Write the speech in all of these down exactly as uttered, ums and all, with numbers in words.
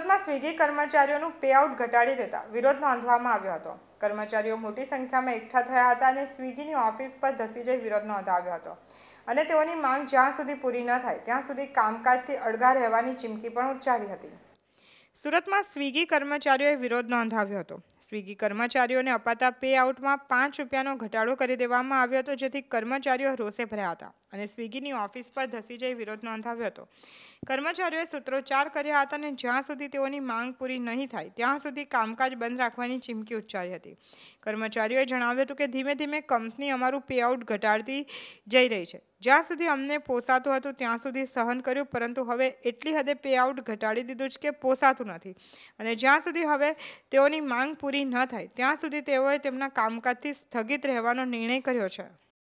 સુરતમાં Swiggy કર્મચારીઓનું payout ઘટાડી દેતા વિરોધ નોંધવામાં આવ્યો હતો। કર્મચારીઓ મોટી સંખ્યામાં એકઠા થયા હતા અને સ્વિગીની ઓફિસ પર ધસી જઈ વિરોધ નોંધાવ્યો હતો અને તેઓની માંગ જ્યાં સુધી પૂરી ન થાય ત્યાં સુધી કામકાજથી અળગા રહેવાની ચીમકી પણ ઉચ્ચારી હતી। સુરતમાં સ્વિગી કર્મચારીઓએ વિરોધ નોંધાવ્યો હતો। સ્વિગી કર્મચારીઓને અપાતા પેઆઉટમાં પાંચ રૂપિયાનો ઘટાડો કરી દેવામાં આવ્યો હતો, જેથી કર્મચારીઓ રોષે ભર્યા હતા અને સ્વિગીની ઓફિસ પર ધસી જઈ વિરોધ નોંધાવ્યો હતો। કર્મચારીઓએ સૂત્રોચ્ચાર કર્યા હતા અને જ્યાં સુધી તેઓની માંગ પૂરી નહીં થાય ત્યાં સુધી કામકાજ બંધ રાખવાની ચીમકી ઉચ્ચારી હતી। કર્મચારીઓએ જણાવ્યું હતું કે ધીમે ધીમે કંપની અમારું પેઆઉટ ઘટાડતી જઈ રહી છે। જ્યાં સુધી અમને પોસાતું હતું ત્યાં સુધી સહન કર્યું, પરંતુ હવે એટલી હદે પેઆઉટ ઘટાડી દીધું છે કે પોસાતું નથી અને જ્યાં સુધી હવે તેઓની માંગ પૂરી ન થાય ત્યાં સુધી તેઓએ તેમના કામકાજથી સ્થગિત રહેવાનો નિર્ણય કર્યો છે।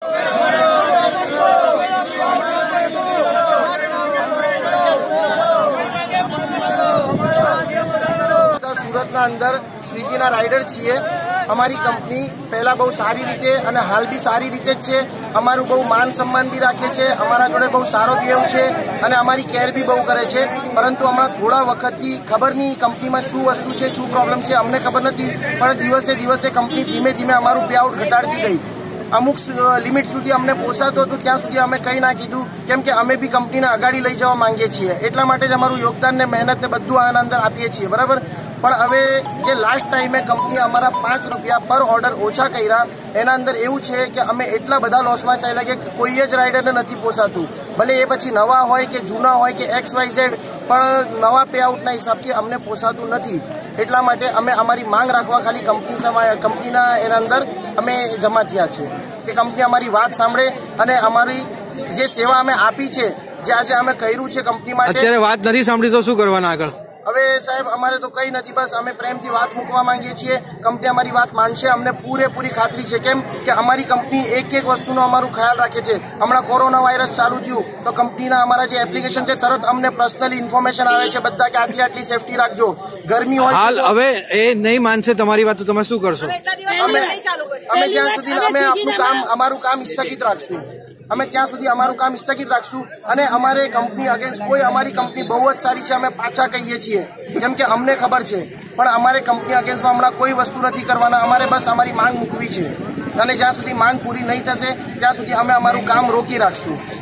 સુરતના અંદર સ્વિગીના રાઇડર છીએ। અમારી કંપની પહેલા બહુ સારી રીતે અને હાલ બી સારી રીતે જ છે। અમારું બહુ માન સન્માન બી રાખે છે, અમારા જોડે બહુ સારો બિહેવ છે અને અમારી કેર બી બહુ કરે છે, પરંતુ હમણાં થોડા વખતથી ખબર નહીં કંપનીમાં શું વસ્તુ છે, શું પ્રોબ્લેમ છે અમને ખબર નથી, પણ દિવસે દિવસે કંપની ધીમે ધીમે અમારું પેઆઉટ ઘટાડતી ગઈ। અમુક લિમિટ સુધી અમને પોસાતું હતું ત્યાં સુધી અમે કંઈ ના કીધું, કેમ કે અમે બી કંપનીને અગાડી લઈ જવા માંગીએ છીએ, એટલા માટે જ અમારું યોગદાન ને મહેનત ને બધું આના અંદર આપીએ છીએ, બરાબર। પણ હવે જે લાસ્ટ ટાઈમે કંપની અમારા પાંચ રૂપિયા પર ઓર્ડર ઓછા કર્યા, એના અંદર એવું છે કે અમે એટલા બધા લોસમાં ચાલ્યા કે કોઈ જ રાઇડરને નથી પોસાતું, ભલે એ પછી નવા હોય કે જૂના હોય કે એક્સ વાય ઝેડ, પણ નવા પેઆઉટના હિસાબથી અમને પોસાતું નથી। એટલા માટે અમે અમારી માંગ રાખવા ખાલી કંપની કંપનીના એના અંદર અમે જમા થયા છે કે કંપની અમારી વાત સાંભળે અને અમારી જે સેવા અમે આપી છે, જે આજે અમે કર્યું છે કંપની માટે। અત્યારે વાત નથી સાંભળી તો શું કરવાના આગળ? હવે સાહેબ અમારે તો કંઈ નથી, બસ અમે પ્રેમથી વાત મૂકવા માંગીએ છીએ, કંપની અમારી વાત માનશે, અમને પૂરેપૂરી ખાતરી છે, કેમ કે અમારી કંપની એક એક વસ્તુનો અમારું ખ્યાલ રાખે છે। હમણાં કોરોના વાયરસ ચાલુ થયું તો કંપનીના અમારા જે એપ્લિકેશન છે તરત અમને પર્સનલી ઇન્ફોર્મેશન આવે છે બધા કે આટલી આટલી સેફટી રાખજો, ગરમી હોય। હાલ હવે એ નહીં માનશે તમારી વાત તો તમે શું કરશો? અમે અમે જ્યાં સુધી અમે આપનું કામ અમારું કામ સ્થગિત રાખશું, અમે ત્યાં સુધી અમારું કામ સ્થગિત રાખશું અને અમારે કંપની અગેન્સ્ટ કોઈ અમારી કંપની બહુ જ સારી છે, અમે પાછા કહીએ છીએ, કેમ કે અમને ખબર છે, પણ અમારે કંપની અગેન્સ્ટમાં હમણાં કોઈ વસ્તુ નથી કરવાના, અમારે બસ અમારી માંગ મૂકવી છે અને જ્યાં સુધી માંગ પૂરી નહીં થશે ત્યાં સુધી અમે અમારું કામ રોકી રાખશું।